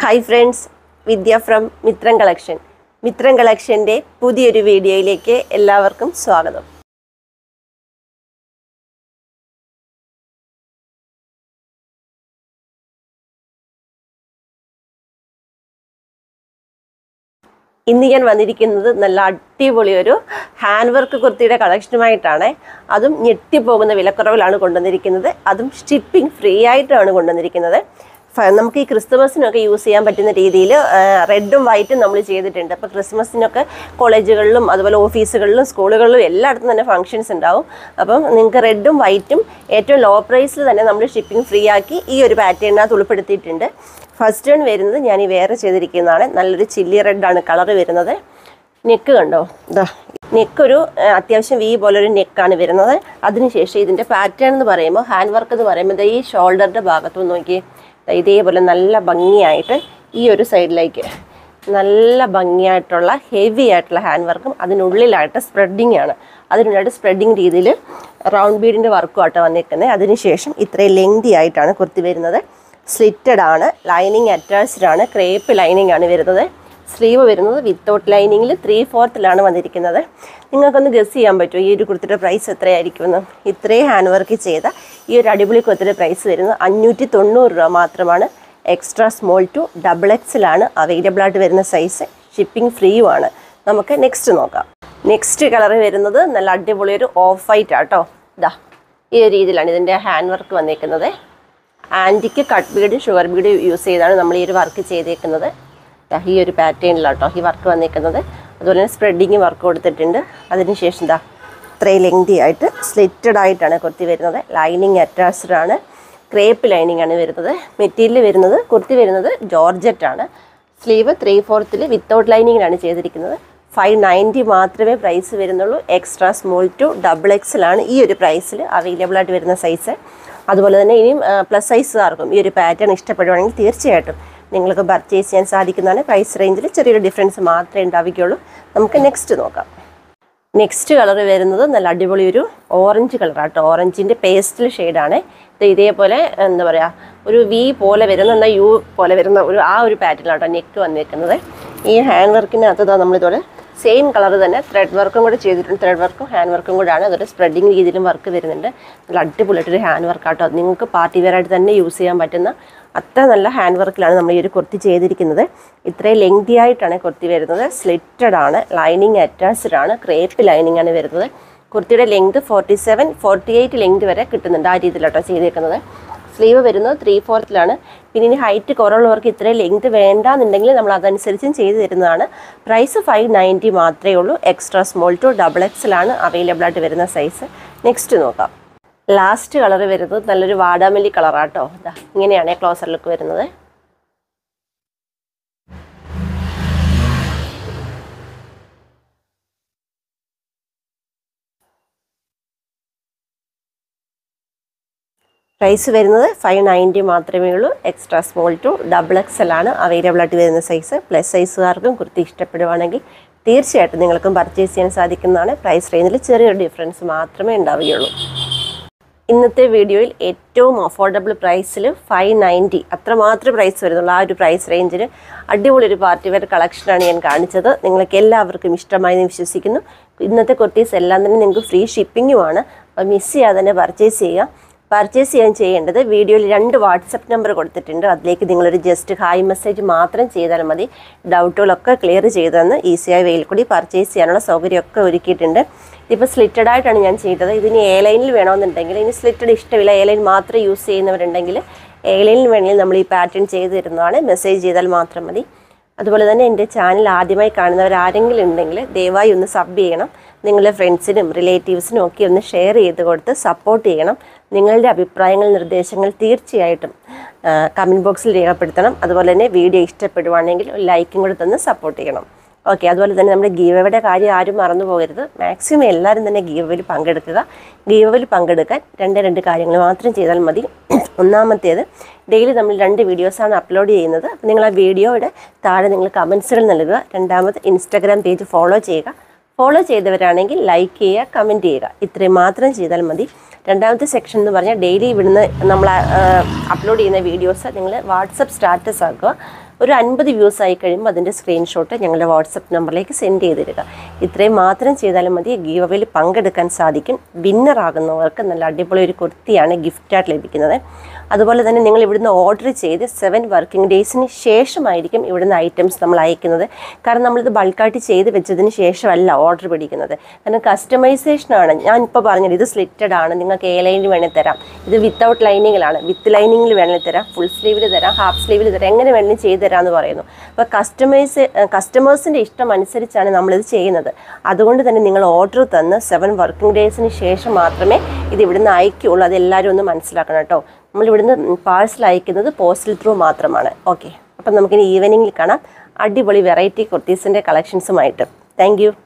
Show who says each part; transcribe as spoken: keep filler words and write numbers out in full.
Speaker 1: Hi friends, Vidya from Mitran Collection. Mitran Collectionന്റെ പുതിയൊരു വീഡിയോയിലേക്ക് എല്ലാവർക്കും സ്വാഗതം. ഇന്ന് ഞാൻ വന്നിരിക്കുന്നത് നല്ല അടിപൊളി ഒരു ഹാൻഡ് വർക്ക് കുർത്തിയുടെ കളക്ഷനുമായിട്ടാണ്. അതും ഞെട്ടിപ്പോകുന്ന വിലക്കുറവിലാണ് കൊണ്ടുവന്നിരിക്കുന്നത്. അതും ഷിപ്പിംഗ് ഫ്രീ ആയിട്ടാണ് കൊണ്ടുവന്നിരിക്കുന്നത്. നമുക്ക് ഈ ക്രിസ്മസിനൊക്കെ യൂസ് ചെയ്യാൻ പറ്റുന്ന രീതിയിൽ റെഡും വൈറ്റും നമ്മൾ ചെയ്തിട്ടുണ്ട്. അപ്പോൾ ക്രിസ്മസിനൊക്കെ കോളേജുകളിലും അതുപോലെ ഓഫീസുകളിലും സ്കൂളുകളിലും എല്ലായിടത്തും തന്നെ ഫംഗ്ഷൻസ് ഉണ്ടാവും. അപ്പം നിങ്ങൾക്ക് റെഡും വൈറ്റും ഏറ്റവും ലോ പ്രൈസിൽ തന്നെ നമ്മൾ ഷിപ്പിംഗ് ഫ്രീ ആക്കി ഈ ഒരു പാറ്റേണിനകത്ത് ഉൾപ്പെടുത്തിയിട്ടുണ്ട്. ഫസ്റ്റ് വൺ വരുന്നത് ഞാൻ ഈ വേറെ ചെയ്തിരിക്കുന്നതാണ്. നല്ലൊരു ചില്ലി റെഡാണ് കളർ വരുന്നത്. നെക്ക് കണ്ടോ, ഇതാ നെക്കൊരു അത്യാവശ്യം വി പോലൊരു നെക്കാണ് വരുന്നത്. അതിനുശേഷം ഇതിൻ്റെ പാറ്റേൺ എന്ന് പറയുമ്പോൾ ഹാൻഡ് വർക്ക് എന്ന് പറയുമ്പോൾ ഈ ഷോൾഡറിൻ്റെ ഭാഗത്തും നോക്കി ഇതേപോലെ നല്ല ഭംഗിയായിട്ട് ഈ ഒരു സൈഡിലേക്ക് നല്ല ഭംഗിയായിട്ടുള്ള ഹെവി ആയിട്ടുള്ള ഹാൻഡ് വർക്കും അതിനുള്ളിലായിട്ട് സ്പ്രെഡിങ് ആണ്. അതിനുള്ളിലായിട്ട് സ്പ്രെഡിങ് രീതിയിൽ റൗണ്ട് ബീഡിൻ്റെ വർക്കും ആയിട്ട് വന്നിരിക്കുന്നത്. അതിനുശേഷം ഇത്രയും ലെങ്തി ആയിട്ടാണ് കുർത്തി വരുന്നത്. സ്ലിറ്റഡ് ആണ്, ലൈനിങ് അറ്റാച്ച്ഡ് ആണ്, ക്രേപ്പ് ലൈനിങ് ആണ് വരുന്നത്. സ്ലീവ് വരുന്നത് വിത്തൗട്ട് ലൈനിങ്ങിൽ ത്രീ ഫോർത്തിലാണ് വന്നിരിക്കുന്നത്. നിങ്ങൾക്കൊന്ന് ഗസ് ചെയ്യാൻ പറ്റുമോ ഈ ഒരു കുർത്തിയുടെ പ്രൈസ് എത്രയായിരിക്കുമെന്ന്? ഇത്രയും ഹാൻഡ് വർക്ക് ചെയ്ത ഈ ഒരു അടിപൊളി കുർത്തിയുടെ പ്രൈസ് വരുന്നത് അഞ്ഞൂറ്റി തൊണ്ണൂറ് രൂപ മാത്രമാണ്. എക്സ്ട്രാ സ്മോൾ ടു ഡബിൾ എക്സിലാണ് അവൈലബിൾ ആയിട്ട് വരുന്ന സൈസ്. ഷിപ്പിംഗ് ഫ്രീയും ആണ്. നമുക്ക് നെക്സ്റ്റ് നോക്കാം. നെക്സ്റ്റ് കളർ വരുന്നത് നല്ല അടിപൊളി ഒരു ഓഫ് വൈറ്റ് ആട്ടോ. ഇതാ ഈ ഒരു രീതിയിലാണ് ഇതിൻ്റെ ഹാൻഡ് വർക്ക് വന്നിരിക്കുന്നത്. Antique cut bead sugar bead use ചെയ്താണ് നമ്മൾ ഈ ഒരു വർക്ക് ചെയ്തേക്കുന്നത്. ഈ ഒരു പാറ്റേണിലാട്ടോ ഈ വർക്ക് വന്നിരിക്കുന്നത്. അതുപോലെ തന്നെ സ്പ്രെഡിങ് വർക്ക് കൊടുത്തിട്ടുണ്ട്. അതിനുശേഷം എന്താ ഇത്രയും ലെങ്തി ആയിട്ട് സ്ലിറ്റഡ് ആയിട്ടാണ് കുർത്തി വരുന്നത്. ലൈനിങ് അറ്റാച്ച്ഡ് ആണ്, ക്രേപ്പ് ലൈനിങ് ആണ് വരുന്നത്. മെറ്റീരിയൽ വരുന്നത് കുർത്തി വരുന്നത് ജോർജറ്റ് ആണ്. സ്ലീവ് ത്രീ ഫോർത്തിൽ വിത്തൗട്ട് ലൈനിങ്ങിലാണ് ചെയ്തിരിക്കുന്നത്. ഫൈവ് നയൻറ്റി മാത്രമേ പ്രൈസ് വരുന്നുള്ളൂ. എക്സ്ട്രാ സ്മോൾ ടു ഡബിൾ എക്സിലാണ് ഈ ഒരു പ്രൈസിൽ അവൈലബിൾ ആയിട്ട് വരുന്ന സൈസ്. അതുപോലെ തന്നെ ഇനിയും പ്ലസ് സൈസുകാർക്കും ഈ ഒരു പാറ്റേൺ ഇഷ്ടപ്പെടുവാണെങ്കിൽ തീർച്ചയായിട്ടും നിങ്ങൾക്ക് പർച്ചേസ് ചെയ്യാൻ സാധിക്കുന്നതാണ്. പ്രൈസ് റേഞ്ചിൽ ചെറിയൊരു ഡിഫറൻസ് മാത്രമേ ഉണ്ടാവുകയുള്ളൂ. നമുക്ക് നെക്സ്റ്റ് നോക്കാം. നെക്സ്റ്റ് കളർ വരുന്നത് നല്ല അടിപൊളി ഒരു ഓറഞ്ച് കളറാട്ടോ. ഓറഞ്ചിൻ്റെ പേസ്റ്റൽ ഷെയ്ഡാണ്. ഇത് ഇതേപോലെ എന്താ പറയുക ഒരു വി പോലെ വരുന്ന എന്നാൽ യു പോലെ വരുന്ന ഒരു ആ ഒരു പാറ്റേണിലാട്ടോ നെക്ക് വന്നിരിക്കുന്നത്. ഈ ഹാൻഡ് വർക്കിനകത്ത് ഇതാ നമ്മളിതുപോലെ സെയിം കളർ തന്നെ ത്രെഡ് വർക്കും കൂടെ ചെയ്തിട്ടുണ്ട്. ത്രെഡ് വർക്കും ഹാൻഡ് വർക്കും കൂടെയാണ്. അതൊരു സ്പ്രെഡിങ് രീതിയിലും വർക്ക് വരുന്നുണ്ട്. നല്ല അടിപൊളിയായിട്ടൊരു ഹാൻഡ് വർക്കാട്ടോ. നിങ്ങൾക്ക് പാർട്ടി വെയർ ആയിട്ട് തന്നെ യൂസ് ചെയ്യാൻ പറ്റുന്ന അത്ര നല്ല ഹാൻഡ് വർക്കിലാണ് നമ്മൾ ഈ ഒരു കുർത്തി ചെയ്തിരിക്കുന്നത്. ഇത്രയും ലെങ്തി ആയിട്ടാണ് കുർത്തി വരുന്നത്. സ്ലിറ്റഡ് ആണ്, ലൈനിങ് അറ്റാച്ച്ഡ് ആണ്, ക്രേപ്പ് ലൈനിങ് ആണ് വരുന്നത്. കുർത്തിയുടെ length forty seven forty eight length വരെ കിട്ടുന്നുണ്ട്. ആ രീതിയിലാട്ടോ ചെയ്തേക്കുന്നത്. സ്ലീവ് വരുന്നത് ത്രീ ഫോർത്തിലാണ്. പിന്നെ ഇനി ഹൈറ്റ് കുറവുള്ളവർക്ക് ഇത്രയും ലെങ്ത് വേണ്ടാന്നുണ്ടെങ്കിൽ നമ്മൾ അതനുസരിച്ചും ചെയ്ത് തരുന്നതാണ്. പ്രൈസ് ഫൈവ് നയൻറ്റി മാത്രമേ ഉള്ളൂ. എക്സ്ട്രാ സ്മോൾ ടു ഡബിൾ എക്സിലാണ് അവൈലബിൾ ആയിട്ട് വരുന്ന സൈസ്. നെക്സ്റ്റ് നോക്കാം. ലാസ്റ്റ് കളർ വരുന്നത് നല്ലൊരു വാടാമല്ലി കളറാട്ടോ. ഇതാ ഇങ്ങനെയാണ് ക്ലോസർ ലുക്ക് വരുന്നത്. പ്രൈസ് വരുന്നത് ഫൈവ് നയൻറ്റി മാത്രമേ ഉള്ളൂ. എക്സ്ട്രാ സ്മോൾ ടു ഡബിൾ എക്സലാണ് അവൈലബിൾ ആയിട്ട് വരുന്ന സൈസ്. പ്ലസ് സൈസുകാർക്കും കുർത്തി ഇഷ്ടപ്പെടുവാണെങ്കിൽ തീർച്ചയായിട്ടും നിങ്ങൾക്കും പർച്ചേസ് ചെയ്യാൻ സാധിക്കുന്നതാണ്. പ്രൈസ് റേഞ്ചിൽ ചെറിയൊരു ഡിഫറൻസ് മാത്രമേ ഉണ്ടാവുകയുള്ളൂ. ഇന്നത്തെ വീഡിയോയിൽ ഏറ്റവും അഫോർഡബിൾ പ്രൈസിൽ ഫൈവ് നയൻറ്റി അത്രമാത്രം പ്രൈസ് വരുന്നുള്ളൂ. ആ ഒരു പ്രൈസ് റേഞ്ചിൽ അടിപൊളി ഒരു പാർട്ടി വെയർ കളക്ഷനാണ് ഞാൻ കാണിച്ചത്. നിങ്ങൾക്ക് എല്ലാവർക്കും ഇഷ്ടമായി എന്ന് വിശ്വസിക്കുന്നു. ഇന്നത്തെ കുർത്തീസ് എല്ലാം തന്നെ നിങ്ങൾക്ക് ഫ്രീ ഷിപ്പിങ്ങുമാണ്. അപ്പോൾ മിസ് ചെയ്യാതെ തന്നെ പർച്ചേസ് ചെയ്യുക. പർച്ചേസ് ചെയ്യാൻ ചെയ്യേണ്ടത് വീഡിയോയിൽ രണ്ട് വാട്സപ്പ് നമ്പർ കൊടുത്തിട്ടുണ്ട്. അതിലേക്ക് നിങ്ങളൊരു ജസ്റ്റ് ഹായ് മെസ്സേജ് മാത്രം ചെയ്താൽ മതി. ഡൗട്ടുകളൊക്കെ ക്ലിയർ ചെയ്തെന്ന് ഈസിയായ വെയിൽ കൂടി പർച്ചേസ് ചെയ്യാനുള്ള സൗകര്യമൊക്കെ ഒരുക്കിയിട്ടുണ്ട്. ഇതിപ്പോൾ സ്ലിറ്റഡ് ആയിട്ടാണ് ഞാൻ ചെയ്തത്. ഇതിന് എ ലൈനിൽ വേണമെന്നുണ്ടെങ്കിൽ ഇനി സ്ലിറ്റഡ് ഇഷ്ടമില്ല, എ ലൈൻ മാത്രം യൂസ് ചെയ്യുന്നവരുണ്ടെങ്കിൽ എ ലൈനിൽ വേണമെങ്കിൽ നമ്മൾ ഈ പാറ്റേൺ ചെയ്ത് തരുന്നതാണ്. മെസ്സേജ് ചെയ്താൽ മാത്രം മതി. അതുപോലെ തന്നെ എൻ്റെ ചാനൽ ആദ്യമായി കാണുന്നവർ ആരെങ്കിലും ഉണ്ടെങ്കിൽ ദയവായി ഒന്ന് സബ് ചെയ്യണം. നിങ്ങളുടെ ഫ്രണ്ട്സിനും റിലേറ്റീവ്സിനും ഒക്കെ ഒന്ന് ഷെയർ ചെയ്ത് കൊടുത്ത് സപ്പോർട്ട് ചെയ്യണം. നിങ്ങളുടെ അഭിപ്രായങ്ങൾ നിർദ്ദേശങ്ങൾ തീർച്ചയായിട്ടും കമൻറ്റ് ബോക്സിൽ രേഖപ്പെടുത്തണം. അതുപോലെ തന്നെ വീഡിയോ ഇഷ്ടപ്പെടുവാണെങ്കിൽ ഒരു ലൈക്കും കൂടെ തന്ന് സപ്പോർട്ട് ചെയ്യണം. ഓക്കെ, അതുപോലെ തന്നെ നമ്മുടെ ഗീവ് അവേയുടെ കാര്യം ആരും മറന്നു പോകരുത്. മാക്സിമം എല്ലാവരും തന്നെ ഗീവ് അവേയിൽ പങ്കെടുക്കുക. ഗീവ് അവേയിൽ പങ്കെടുക്കാൻ രണ്ട് രണ്ട് കാര്യങ്ങൾ മാത്രം ചെയ്താൽ മതി. ഒന്നാമത്തേത്, ഡെയിലി നമ്മൾ രണ്ട് വീഡിയോസാണ് അപ്ലോഡ് ചെയ്യുന്നത്. അപ്പോൾ നിങ്ങൾ ആ വീഡിയോയുടെ താഴെ നിങ്ങൾ കമൻസുകൾ നൽകുക. രണ്ടാമത് ഇൻസ്റ്റാഗ്രാം പേജ് ഫോളോ ചെയ്യുക. ഫോളോ ചെയ്തവരാണെങ്കിൽ ലൈക്ക് ചെയ്യുക, കമൻറ്റ് ചെയ്യുക. ഇത്രയും മാത്രം ചെയ്താൽ മതി. രണ്ടാമത്തെ സെക്ഷൻ എന്ന് പറഞ്ഞാൽ ഡെയിലി ഇവിടുന്ന് നമ്മൾ അപ്ലോഡ് ചെയ്യുന്ന വീഡിയോസ് നിങ്ങൾ വാട്സപ്പ് സ്റ്റാറ്റസ് ആക്കുക. ഒരു അൻപത് വ്യൂസ് ആയി കഴിയുമ്പോൾ അതിൻ്റെ സ്ക്രീൻഷോട്ട് ഞങ്ങളുടെ വാട്സപ്പ് നമ്പറിലേക്ക് സെൻഡ് ചെയ്ത് തരിക. ഇത്രയും മാത്രം ചെയ്താലും മതി. ഗീവ് അവേയിൽ പങ്കെടുക്കാൻ സാധിക്കും. വിന്നർ ആകുന്നവർക്ക് നല്ല അടിപൊളി ഒരു കുർത്തിയാണ് ഗിഫ്റ്റായിട്ട് ലഭിക്കുന്നത്. അതുപോലെ തന്നെ നിങ്ങൾ ഇവിടുന്ന് ഓർഡർ ചെയ്ത് സെവൻ വർക്കിംഗ് ഡേയ്സിന് ശേഷമായിരിക്കും ഇവിടുന്ന് ഐറ്റംസ് നമ്മൾ അയക്കുന്നത്. കാരണം നമ്മളിത് ബൾക്കായിട്ട് ചെയ്ത് വെച്ചതിന് ശേഷമല്ല ഓർഡർ പിടിക്കുന്നത്. കാരണം കസ്റ്റമൈസേഷനാണ്. ഞാൻ ഇപ്പോൾ പറഞ്ഞത് ഇത് സ്ലിറ്റഡ് ആണ്, നിങ്ങൾക്ക് എ ലൈനിൽ വേണമെങ്കിൽ തരാം. ഇത് വിത്തൗട്ട് ലൈനിങ്ങിലാണ്, വിത്ത് ലൈനിങ്ങിൽ വേണമെങ്കിൽ തരാം, ഫുൾ സ്ലീവിൽ തരാം, ഹാഫ് സ്ലീവിൽ തരാം, എങ്ങനെ വേണമെങ്കിലും ചെയ്ത് തരാമെന്ന് പറയുന്നു. അപ്പോൾ കസ്റ്റമൈസ് കസ്റ്റമേഴ്സിൻ്റെ ഇഷ്ടം അനുസരിച്ചാണ് നമ്മളിത് ചെയ്യുന്നത്. അതുകൊണ്ട് തന്നെ നിങ്ങൾ ഓർഡർ തന്ന് സെവൻ വർക്കിംഗ് ഡേയ്സിന് ശേഷം മാത്രമേ ഇത് ഇവിടുന്ന് അയക്കുകയുള്ളൂ. അതെല്ലാവരും ഒന്ന് മനസ്സിലാക്കണം കേട്ടോ. നമ്മളിവിടുന്ന് പാഴ്സൽ അയക്കുന്നത് പോസ്റ്റൽ ത്രൂ മാത്രമാണ്. ഓക്കെ, അപ്പം നമുക്കിനി ഈവനിങ്ങിൽ കാണാം അടിപൊളി വെറൈറ്റി കുർത്തീസിൻ്റെ കളക്ഷൻസുമായിട്ട്. Thank U.